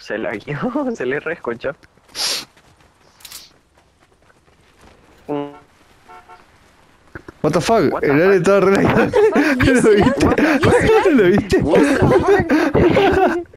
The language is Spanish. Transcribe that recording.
Se la guió, se le rescochó. What the fuck, What the el Ale fuck? estaba re lagado. What the fuck? ¿Lo viste? Yes, ¿Lo viste? What the fuck?